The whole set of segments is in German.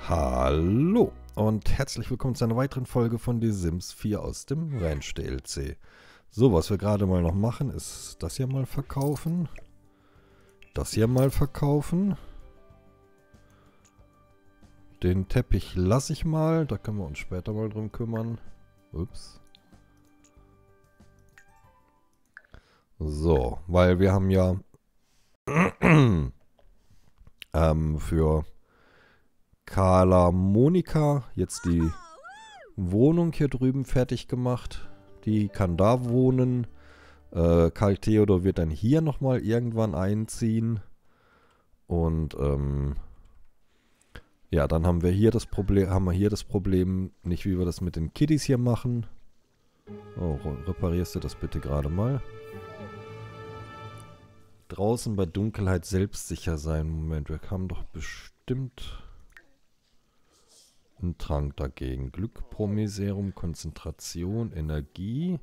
Hallo und herzlich willkommen zu einer weiteren Folge von Die Sims 4 aus dem Ranch DLC. So, was wir gerade mal noch machen, ist das hier mal verkaufen. Das hier mal verkaufen. Den Teppich lasse ich mal, da können wir uns später mal drum kümmern. Ups. So, weil wir haben ja für Carla Monika jetzt die Wohnung hier drüben fertig gemacht. Die kann da wohnen. Karl Theodor wird dann hier nochmal irgendwann einziehen. Und ja, dann haben wir hier das Problem, nicht wie wir das mit den Kiddies hier machen. Oh, reparierst du das bitte gerade mal? Draußen bei Dunkelheit selbstsicher sein. Moment, wir haben doch bestimmt einen Trank dagegen. Glück, Promiserum, Konzentration, Energie,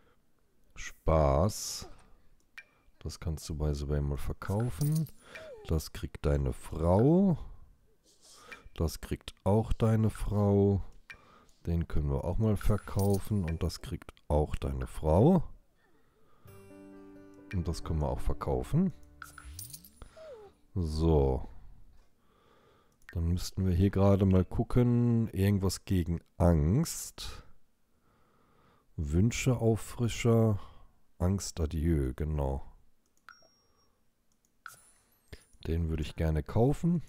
Spaß. Das kannst du bei so mal verkaufen. Das kriegt deine Frau. Das kriegt auch deine Frau. Den können wir auch mal verkaufen. Und das kriegt auch deine Frau. Und das können wir auch verkaufen. So. Dann müssten wir hier gerade mal gucken. Irgendwas gegen Angst. Wünsche Auffrischer. Angst adieu, genau. Den würde ich gerne kaufen.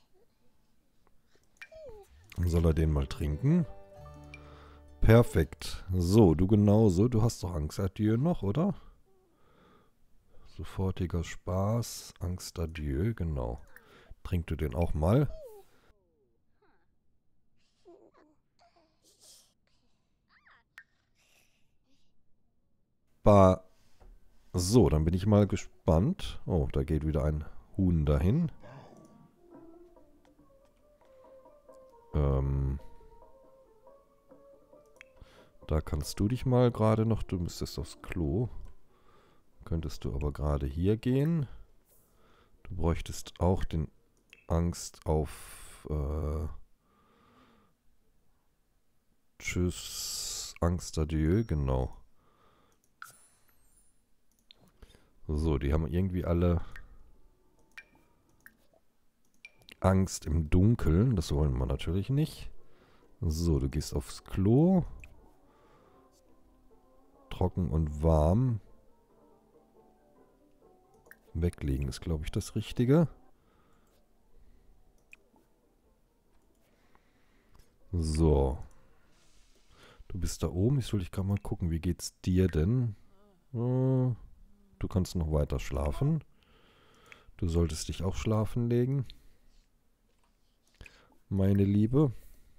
Dann soll er den mal trinken. Perfekt. So, du genauso. Du hast doch Angst adieu noch, oder? Sofortiger Spaß. Angst adieu, genau. Trink du den auch mal. So, dann bin ich mal gespannt. Oh, da geht wieder ein Huhn dahin. Da kannst du dich mal gerade noch, du müsstest aufs Klo. Könntest du aber gerade hier gehen. Du bräuchtest auch den Angst auf Tschüss, Angst adieu, genau. So, die haben irgendwie alle Angst im Dunkeln. Das wollen wir natürlich nicht. So, du gehst aufs Klo. Trocken und warm. Weglegen ist, glaube ich, das Richtige. So. Du bist da oben. Ich soll dich gerade mal gucken. Wie geht's dir denn? Du kannst noch weiter schlafen. Du solltest dich auch schlafen legen. Meine Liebe.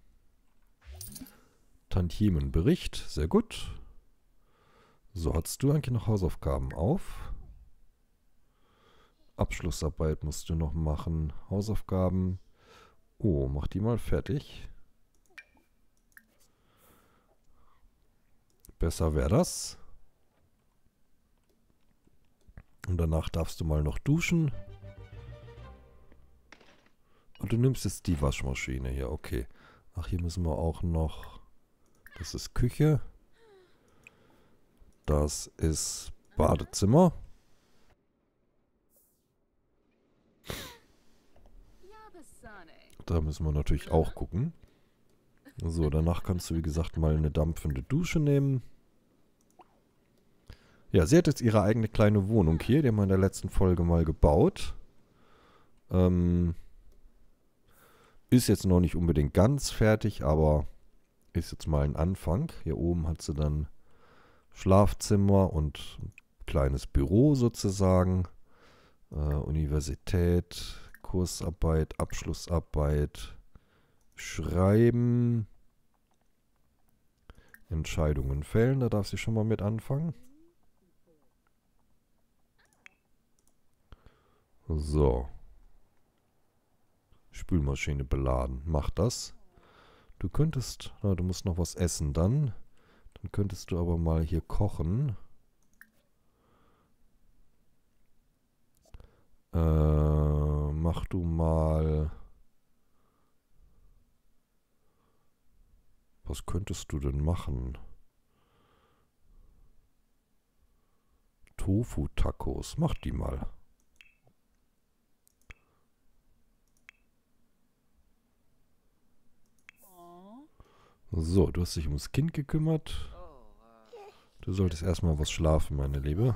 Tantiemenbericht. Sehr gut. So, hast du eigentlich noch Hausaufgaben auf? Abschlussarbeit musst du noch machen. Hausaufgaben. Oh, mach die mal fertig. Besser wäre das. Und danach darfst du mal noch duschen. Und du nimmst jetzt die Waschmaschine hier, okay. Ach, hier müssen wir auch noch... Das ist Küche. Das ist Badezimmer. Da müssen wir natürlich auch gucken. So, danach kannst du, wie gesagt, mal eine dampfende Dusche nehmen. Ja, sie hat jetzt ihre eigene kleine Wohnung hier. Die haben wir in der letzten Folge mal gebaut. Ist jetzt noch nicht unbedingt ganz fertig, aber ist jetzt mal ein Anfang. Hier oben hat sie dann Schlafzimmer und ein kleines Büro sozusagen. Universität, Kursarbeit, Abschlussarbeit, Schreiben, Entscheidungen fällen. Da darf sie schon mal mit anfangen. So. Spülmaschine beladen. Mach das. Du könntest, na, du musst noch was essen dann. Dann könntest du aber mal hier kochen. Mach du mal Was könntest du denn machen? Tofu-Tacos. Mach die mal. So, du hast dich ums Kind gekümmert. Du solltest erstmal was schlafen, meine Liebe.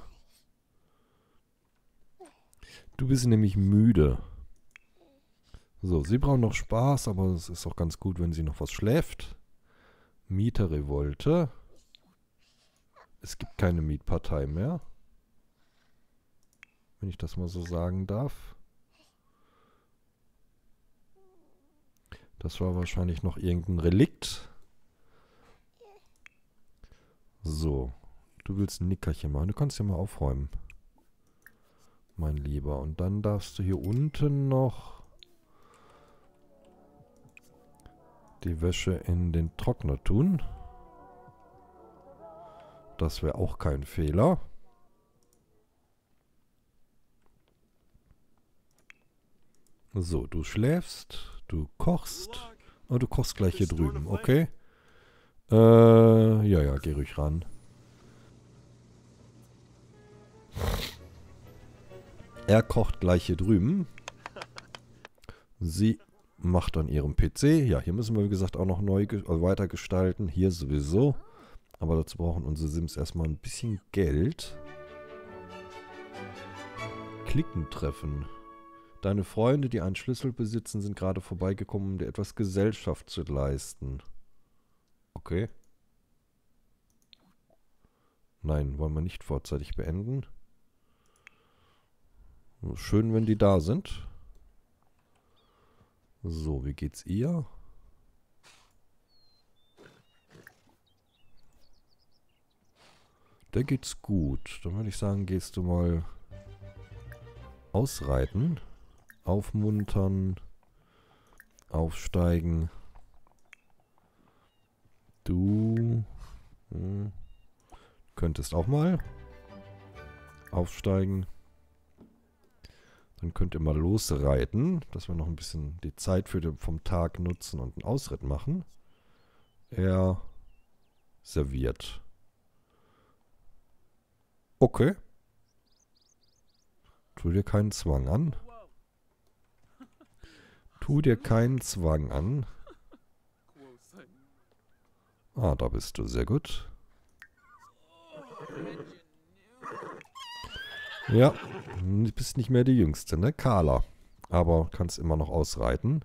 Du bist nämlich müde. So, sie brauchen noch Spaß, aber es ist auch ganz gut, wenn sie noch was schläft. Mieterrevolte. Es gibt keine Mietpartei mehr. Wenn ich das mal so sagen darf. Das war wahrscheinlich noch irgendein Relikt. So, du willst ein Nickerchen machen. Du kannst ja mal aufräumen. Mein Lieber. Und dann darfst du hier unten noch die Wäsche in den Trockner tun. Das wäre auch kein Fehler. So, du schläfst, du kochst. Oh, du kochst gleich hier drüben, okay? Ja, geh ruhig ran. Er kocht gleich hier drüben. Sie macht an ihrem PC. Ja, hier müssen wir, wie gesagt, auch noch neu weiter gestalten. Hier sowieso. Aber dazu brauchen unsere Sims erstmal ein bisschen Geld. Klicken treffen. Deine Freunde, die einen Schlüssel besitzen, sind gerade vorbeigekommen, um dir etwas Gesellschaft zu leisten. Okay. Nein, wollen wir nicht vorzeitig beenden. Schön, wenn die da sind. So, wie geht's ihr? Der geht's gut. Dann würde ich sagen, gehst du mal ausreiten. Aufmuntern. Aufsteigen. Du könntest auch mal aufsteigen. Dann könnt ihr mal losreiten, dass wir noch ein bisschen die Zeit vom Tag nutzen und einen Ausritt machen. Er serviert. Okay. Tu dir keinen Zwang an. Tu dir keinen Zwang an. Ah, da bist du. Sehr gut. Ja, du bist nicht mehr die Jüngste, ne? Carla. Aber kannst immer noch ausreiten.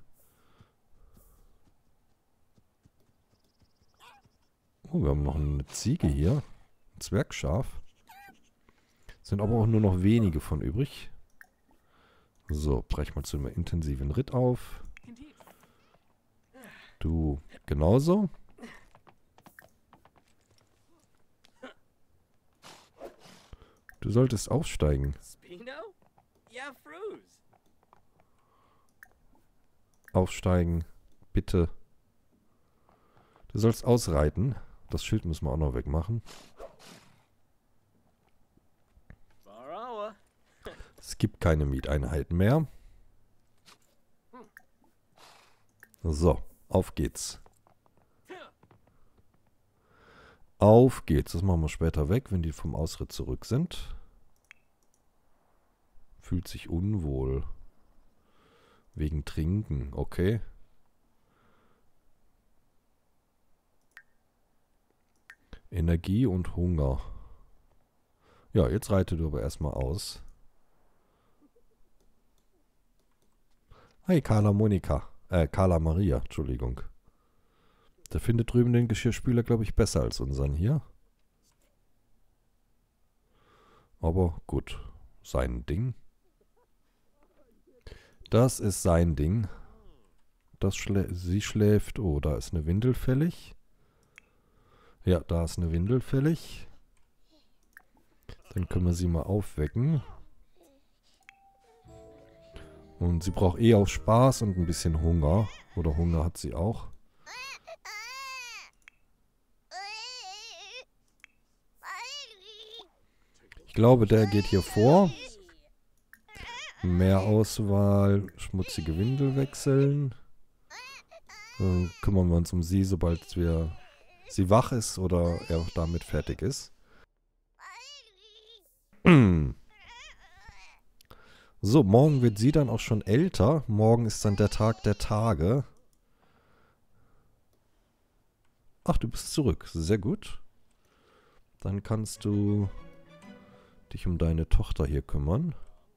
Oh, wir haben noch eine Ziege hier. Ein Zwergschaf. Sind aber auch nur noch wenige von übrig. So, brech mal zu einem intensiven Ritt auf. Du genauso. Du solltest aufsteigen. Aufsteigen. Bitte. Du sollst ausreiten. Das Schild müssen wir auch noch wegmachen. Es gibt keine Mieteinheiten mehr. So, auf geht's. Auf geht's. Das machen wir später weg, wenn die vom Ausritt zurück sind. Fühlt sich unwohl. Wegen Trinken, okay. Energie und Hunger. Ja, jetzt reite du aber erstmal aus. Hey, Carla Monika. Carla Maria, Entschuldigung. Der findet drüben den Geschirrspüler, glaube ich, besser als unseren hier. Aber gut, sein Ding. Das ist sein Ding. Sie schläft. Oh, da ist eine Windel fällig. Ja, da ist eine Windel fällig. Dann können wir sie mal aufwecken. Und sie braucht eh auch Spaß und ein bisschen Hunger. Oder Hunger hat sie auch. Ich glaube, der geht hier vor. Mehr Auswahl. Schmutzige Windel wechseln. Dann kümmern wir uns um sie, sobald sie wach ist oder er auch damit fertig ist. So, morgen wird sie dann auch schon älter. Morgen ist dann der Tag der Tage. Ach, du bist zurück. Sehr gut. Dann kannst du dich um deine Tochter hier kümmern.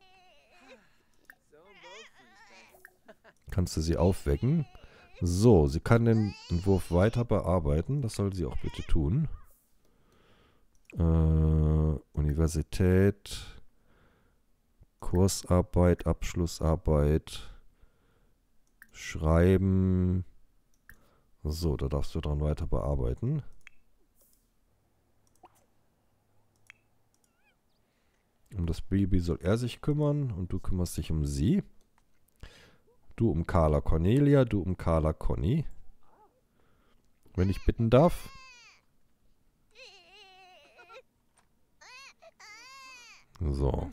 Kannst du sie aufwecken. So, sie kann den Entwurf weiter bearbeiten. Das soll sie auch bitte tun. Universität, Kursarbeit, Abschlussarbeit, Schreiben. So, da darfst du dran weiter bearbeiten. Um das Baby soll er sich kümmern und du kümmerst dich um sie. Du um Carla Cornelia, du um Carla Conny. Wenn ich bitten darf. So.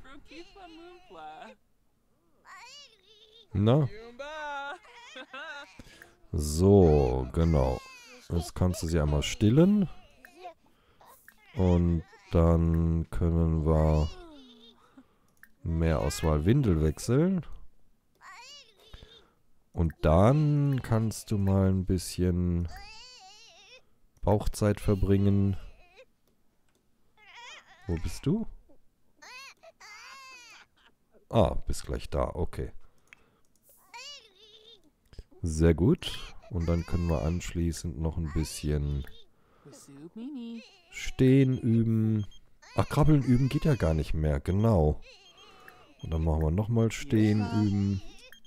Na? So, genau. Jetzt kannst du sie einmal stillen. Und dann können wir mehr Auswahl Windel wechseln. Und dann kannst du mal ein bisschen Bauchzeit verbringen. Wo bist du? Ah, bist gleich da, okay. Sehr gut. Und dann können wir anschließend noch ein bisschen Stehen üben. Ach, Krabbeln üben geht ja gar nicht mehr, genau. Und dann machen wir nochmal Stehen üben.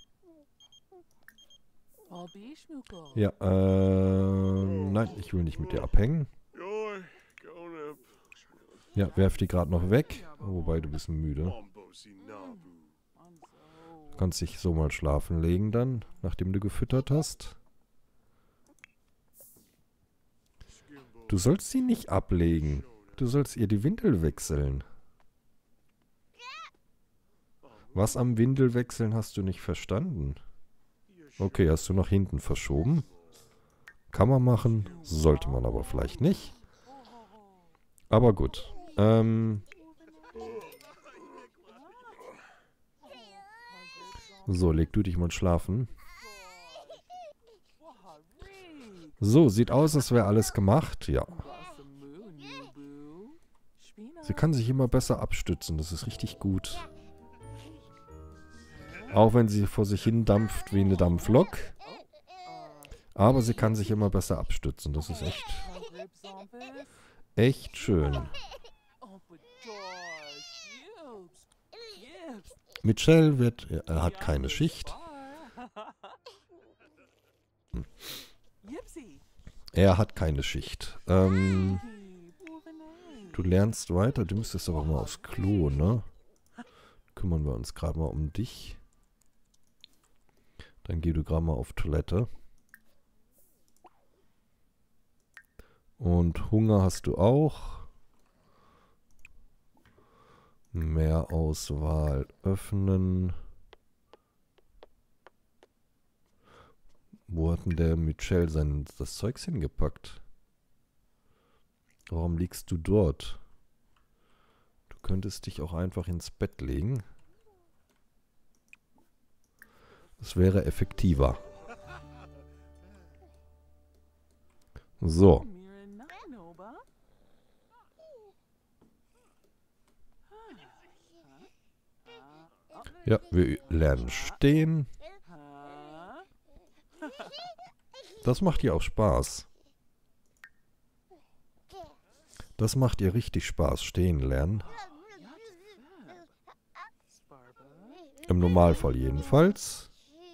Ja, nein, ich will nicht mit dir abhängen. Ja, werf die gerade noch weg. Wobei, du bist müde. Du kannst dich so mal schlafen legen dann, nachdem du gefüttert hast. Du sollst sie nicht ablegen. Du sollst ihr die Windel wechseln. Was am Windelwechseln hast du nicht verstanden? Okay, hast du nach hinten verschoben. Kann man machen, sollte man aber vielleicht nicht. Aber gut. So, leg du dich mal schlafen. So, sieht aus, als wäre alles gemacht. Ja. Sie kann sich immer besser abstützen. Das ist richtig gut. Auch wenn sie vor sich hin dampft wie eine Dampflok. Aber sie kann sich immer besser abstützen. Das ist echt schön. Michelle hat keine Schicht. Er hat keine Schicht. Du lernst weiter. Du müsstest aber mal aufs Klo, ne? Kümmern wir uns gerade mal um dich. Dann geh du gerade mal auf Toilette. Und Hunger hast du auch. Mehr Auswahl öffnen. Wo hat denn der Michelle das Zeugs hingepackt? Warum liegst du dort? Du könntest dich auch einfach ins Bett legen. Das wäre effektiver. So. Ja, wir lernen stehen. Das macht ihr auch Spaß. Das macht ihr richtig Spaß, stehen lernen. Im Normalfall jedenfalls.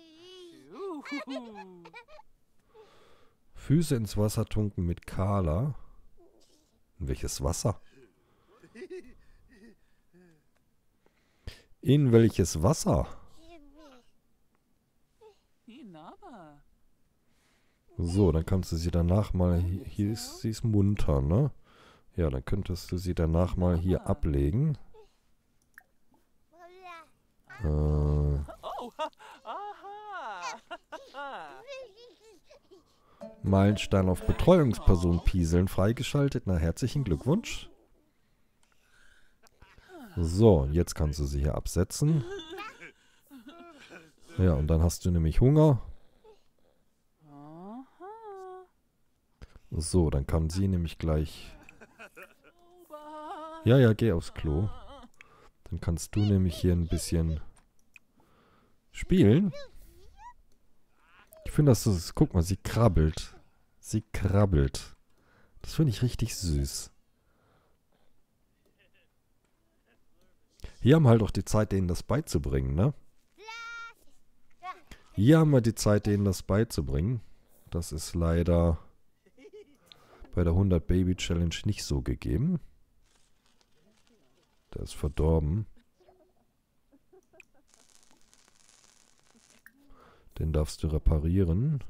Füße ins Wasser tunken mit Carla. In welches Wasser? In welches Wasser? So, dann kannst du sie danach mal... Hier ist sie munter, ne? Ja, dann könntest du sie danach mal hier ablegen. Meilenstein auf Betreuungsperson Pieseln freigeschaltet. Na, herzlichen Glückwunsch. So, jetzt kannst du sie hier absetzen. Ja, und dann hast du nämlich Hunger. So, dann kann sie nämlich gleich... Ja, ja, geh aufs Klo. Dann kannst du nämlich hier ein bisschen spielen. Ich finde, das ist... Guck mal, sie krabbelt. Sie krabbelt. Das finde ich richtig süß. Hier haben wir halt auch die Zeit, denen das beizubringen, ne? Hier haben wir die Zeit, denen das beizubringen. Das ist leider bei der 100 Baby Challenge nicht so gegeben. Der ist verdorben. Den darfst du reparieren.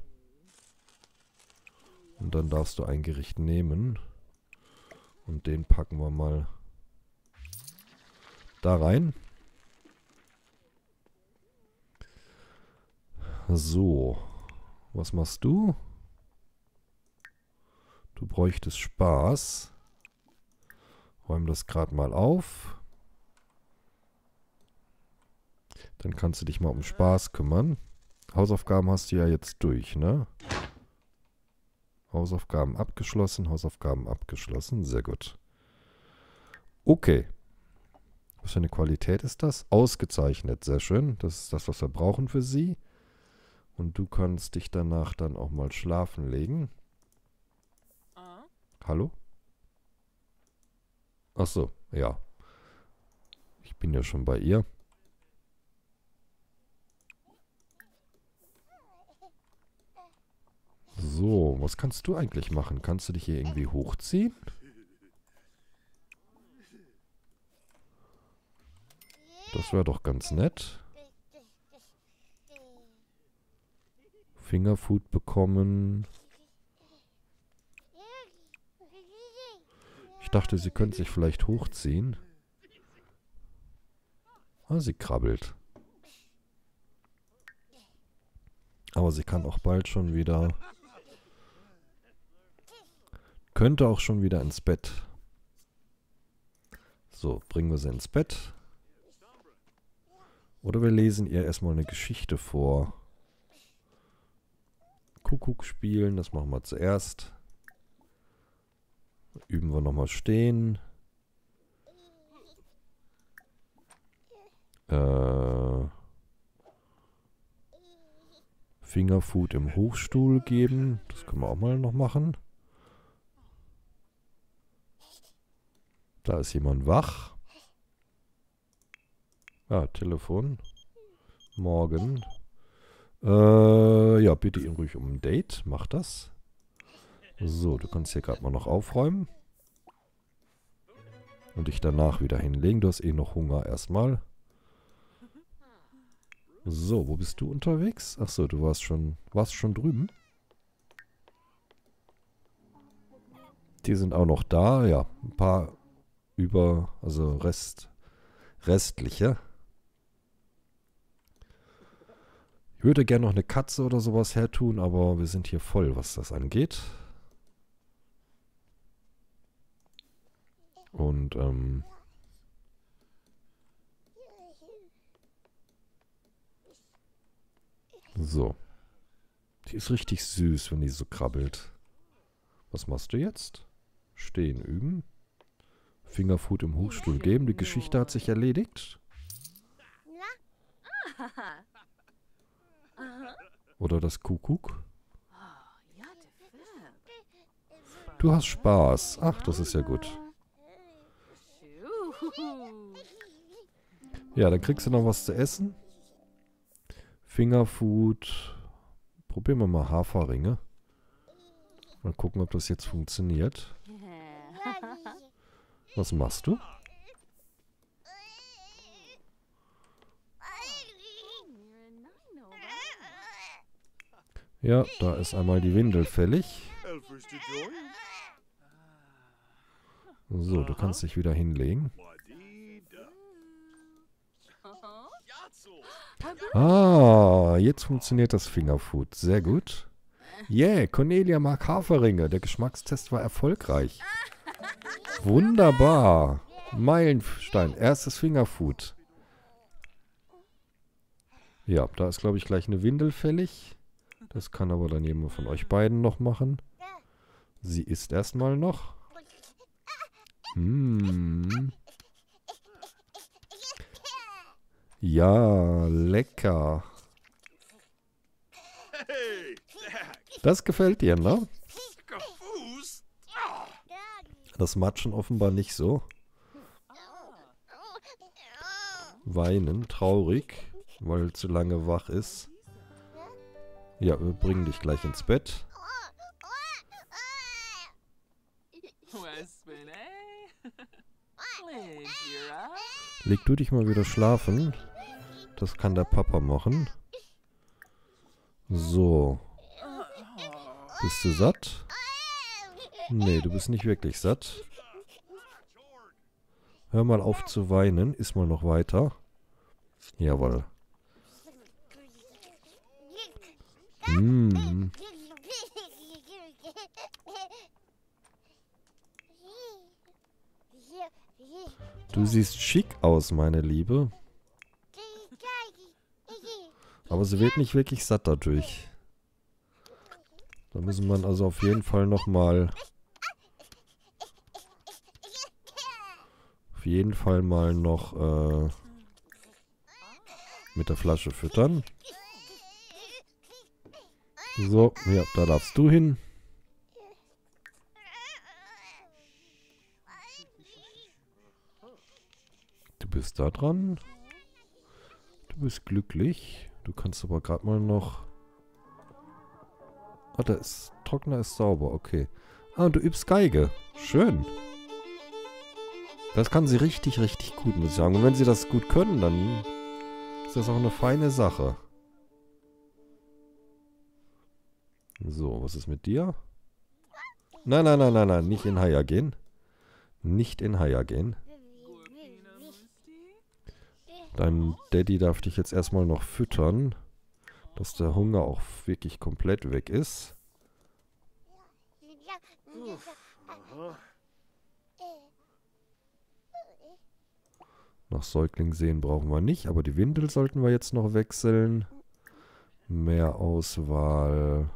Und dann darfst du ein Gericht nehmen. Und den packen wir mal da rein. So. Was machst du? Du bräuchtest Spaß. Räum das gerade mal auf. Dann kannst du dich mal um Spaß kümmern. Hausaufgaben hast du ja jetzt durch, ne? Hausaufgaben abgeschlossen, Hausaufgaben abgeschlossen. Sehr gut. Okay. Was für eine Qualität ist das? Ausgezeichnet, sehr schön. Das ist das, was wir brauchen für sie. Und du kannst dich danach dann auch mal schlafen legen. Hallo? Ach so, ja. Ich bin ja schon bei ihr. So, was kannst du eigentlich machen? Kannst du dich hier irgendwie hochziehen? Das wäre doch ganz nett. Fingerfood bekommen. Ich dachte, sie könnte sich vielleicht hochziehen. Ah, sie krabbelt. Aber sie kann auch bald schon wieder... Könnte auch schon wieder ins Bett. So, bringen wir sie ins Bett. Oder wir lesen ihr erstmal eine Geschichte vor. Kuckuck spielen, das machen wir zuerst. Üben wir nochmal stehen. Fingerfood im Hochstuhl geben. Das können wir auch mal noch machen. Da ist jemand wach. Ah, Telefon. Morgen. Ja, bitte ihn ruhig um ein Date. Mach das. So, du kannst hier gerade mal noch aufräumen. Und dich danach wieder hinlegen. Du hast eh noch Hunger erstmal. So, wo bist du unterwegs? Achso, du warst schon drüben. Die sind auch noch da. Ja, ein paar also restliche. Ich würde gerne noch eine Katze oder sowas hertun, aber wir sind hier voll, was das angeht. Und, so. Die ist richtig süß, wenn die so krabbelt. Was machst du jetzt? Stehen üben. Fingerfood im Hochstuhl geben. Die Geschichte hat sich erledigt. Oder das Kuckuck. Du hast Spaß. Ach, das ist ja gut. Ja, dann kriegst du noch was zu essen. Fingerfood. Probieren wir mal Haferringe. Mal gucken, ob das jetzt funktioniert. Was machst du? Ja, da ist einmal die Windel fällig. So, du kannst dich wieder hinlegen. Ah, jetzt funktioniert das Fingerfood. Sehr gut. Yeah, Cornelia mag Haferringe. Der Geschmackstest war erfolgreich. Wunderbar. Meilenstein. Erstes Fingerfood. Ja, da ist, glaube ich, gleich eine Windel fällig. Das kann aber dann jemand von euch beiden noch machen. Sie isst erstmal noch. Ja, lecker. Das gefällt dir, ne? Das Matschen offenbar nicht so. Weinen, traurig, weil zu lange wach ist. Ja, wir bringen dich gleich ins Bett. Leg du dich mal wieder schlafen. Das kann der Papa machen. So. Bist du satt? Nee, du bist nicht wirklich satt. Hör mal auf zu weinen. Iss mal noch weiter. Jawohl. Du siehst schick aus, meine Liebe. Aber sie wird nicht wirklich satt dadurch. Da müssen wir also auf jeden Fall nochmal... Auf jeden Fall mal noch mit der Flasche füttern. So, ja, da darfst du hin. Du bist da dran. Du bist glücklich. Du kannst aber gerade mal noch... Ah, der ist... Trockner ist sauber, okay. Ah, und du übst Geige. Schön. Das kann sie richtig, richtig gut, muss ich sagen. Und wenn sie das gut können, dann ist das auch eine feine Sache. So, was ist mit dir? Nein, nein, nein, nein, nein. Nicht in Haya gehen. Nicht in Haya gehen. Dein Daddy darf dich jetzt erstmal noch füttern, dass der Hunger auch wirklich komplett weg ist. Nach Säugling sehen brauchen wir nicht, aber die Windel sollten wir jetzt noch wechseln. Mehr Auswahl.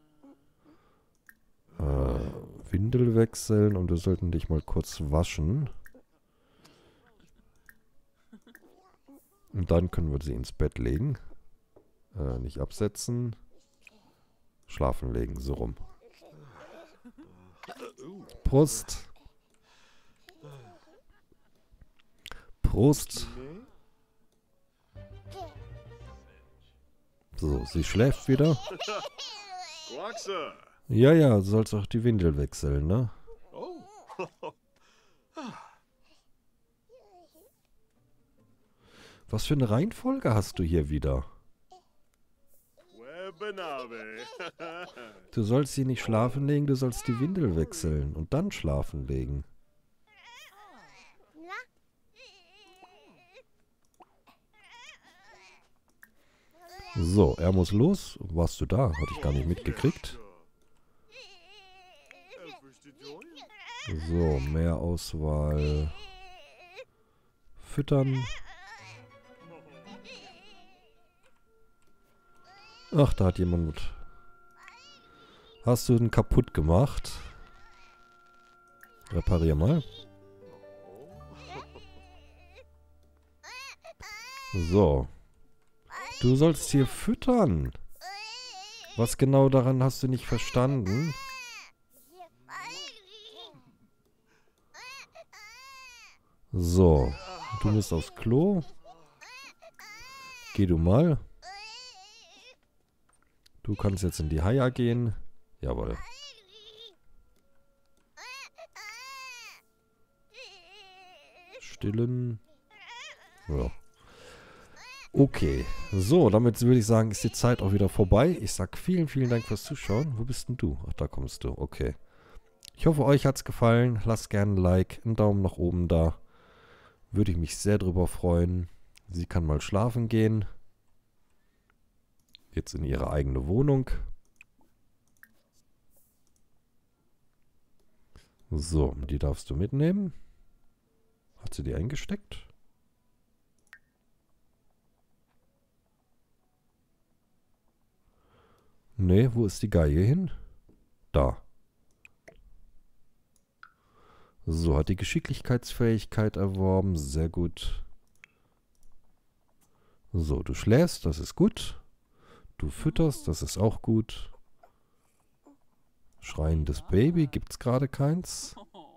Windel wechseln und wir sollten dich mal kurz waschen. Und dann können wir sie ins Bett legen. Nicht absetzen. Schlafen legen, so rum. Prost. Prost. So, sie schläft wieder. Ja, ja, du sollst auch die Windel wechseln, ne? Was für eine Reihenfolge hast du hier wieder? Du sollst sie nicht schlafen legen, du sollst die Windel wechseln und dann schlafen legen. So, er muss los. Warst du da? Hatte ich gar nicht mitgekriegt. So, mehr Auswahl. Füttern. Ach, da hat jemand... Hast du den kaputt gemacht? Reparier mal. So. Du sollst hier füttern. Was genau daran hast du nicht verstanden? So. Du musst aufs Klo. Geh du mal. Du kannst jetzt in die Haya gehen. Jawohl. Stillen. Ja. Okay. So, damit würde ich sagen, ist die Zeit auch wieder vorbei. Ich sag vielen, vielen Dank fürs Zuschauen. Wo bist denn du? Ach, da kommst du. Okay. Ich hoffe, euch hat es gefallen. Lasst gerne ein Like, einen Daumen nach oben da. Würde ich mich sehr drüber freuen. Sie kann mal schlafen gehen. Jetzt in ihre eigene Wohnung. So, die darfst du mitnehmen. Hat sie die eingesteckt? Nee, wo ist die Geige hin? Da. So, hat die Geschicklichkeitsfähigkeit erworben. Sehr gut. So, du schläfst, das ist gut. Du fütterst, das ist auch gut. Schreiendes Baby, gibt's gerade keins.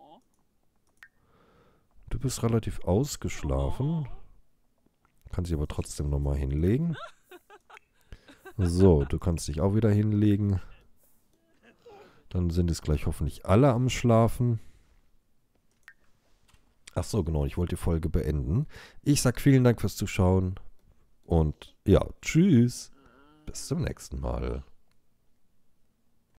Du bist relativ ausgeschlafen. Kannst dich aber trotzdem nochmal hinlegen. So, du kannst dich auch wieder hinlegen. Dann sind es gleich hoffentlich alle am Schlafen. Ach so, genau, ich wollte die Folge beenden. Ich sag vielen Dank fürs Zuschauen und ja, tschüss. Bis zum nächsten Mal.